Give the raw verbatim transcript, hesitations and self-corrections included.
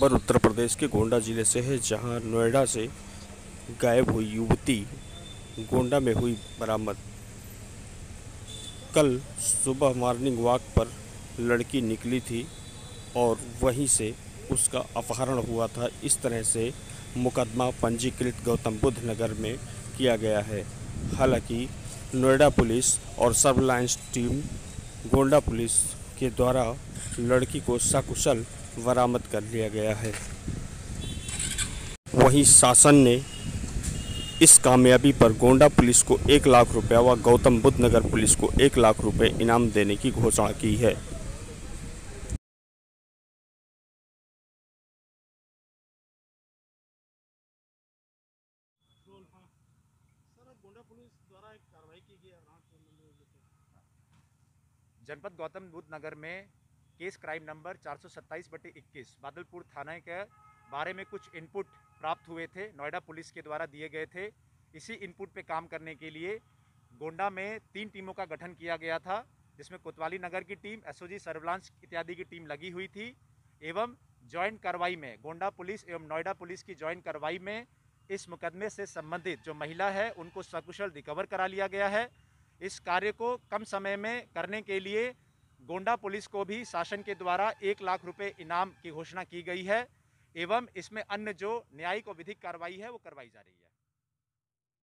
खबर उत्तर प्रदेश के गोंडा जिले से है, जहां नोएडा से गायब हुई युवती गोंडा में हुई बरामद। कल सुबह मॉर्निंग वॉक पर लड़की निकली थी और वहीं से उसका अपहरण हुआ था। इस तरह से मुकदमा पंजीकृत गौतम बुद्ध नगर में किया गया है। हालांकि नोएडा पुलिस और सर्विलांस टीम गोंडा पुलिस के द्वारा लड़की को सकुशल बरामद कर लिया गया है। वहीं शासन ने इस कामयाबी पर गोंडा पुलिस को एक लाख रुपया व गौतम बुद्ध नगर पुलिस को एक लाख रुपए इनाम देने की घोषणा की है। जनपद गौतम बुद्ध नगर में केस क्राइम नंबर चार सौ सत्ताईस बटे इक्कीस बादलपुर थाने के बारे में कुछ इनपुट प्राप्त हुए थे, नोएडा पुलिस के द्वारा दिए गए थे। इसी इनपुट पे काम करने के लिए गोंडा में तीन टीमों का गठन किया गया था, जिसमें कोतवाली नगर की टीम, एसओजी सर्विलांस इत्यादि की टीम लगी हुई थी। एवं जॉइंट कार्रवाई में गोंडा पुलिस एवं नोएडा पुलिस की जॉइंट कार्रवाई में इस मुकदमे से संबंधित जो महिला है उनको सकुशल रिकवर करा लिया गया है। इस कार्य को कम समय में करने के लिए गोंडा पुलिस को भी शासन के द्वारा एक लाख रुपए इनाम की घोषणा की गई है एवं इसमें अन्य जो न्यायिक और विधिक कार्रवाई है वो करवाई जा रही है।